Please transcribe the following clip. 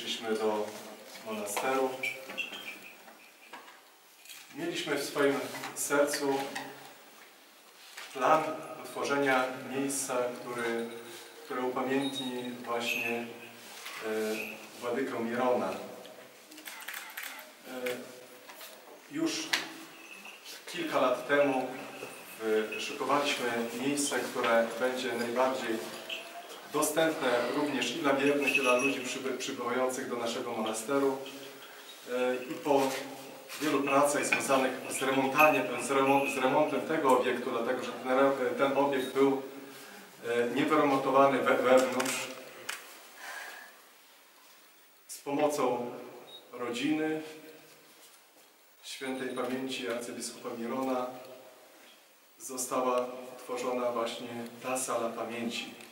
przyszliśmy do monasteru. Mieliśmy w swoim sercu plan utworzenia miejsca, które upamiętni właśnie Władykę Mirona. Już kilka lat temu szykowaliśmy miejsce, które będzie najbardziej dostępne również i dla wiernych, i dla ludzi przybywających do naszego monasteru. I po wielu pracach związanych z remontem tego obiektu, dlatego że ten obiekt był niewyremontowany wewnątrz, z pomocą rodziny świętej pamięci arcybiskupa Mirona została utworzona właśnie ta sala pamięci.